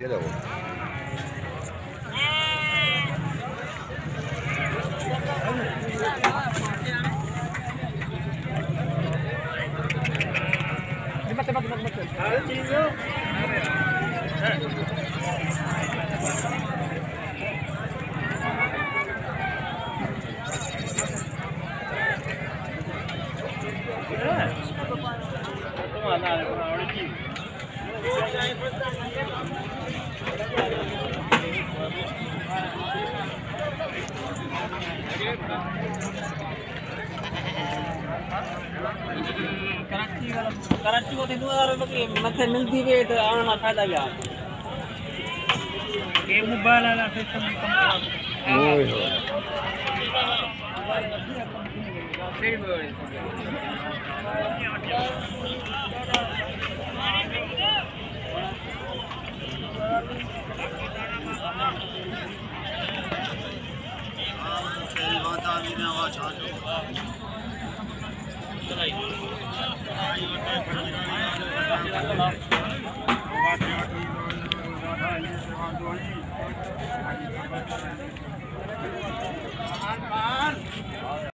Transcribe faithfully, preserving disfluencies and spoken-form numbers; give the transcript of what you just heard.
ये देखो मत मत मत मत कराची वाला कराची को दो हज़ार रुपए की मथे मिलती है तो आना फायदा क्या ये मोबाइल वाला सिस्टम कम ओए हो सही बोल चलाई